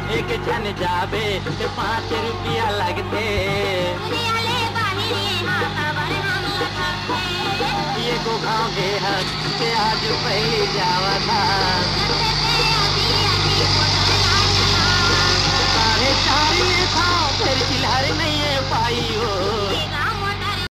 एक छन जाबे ते 5 रुपया लगते। ये को गाँव के हक से आज पहली जावा था।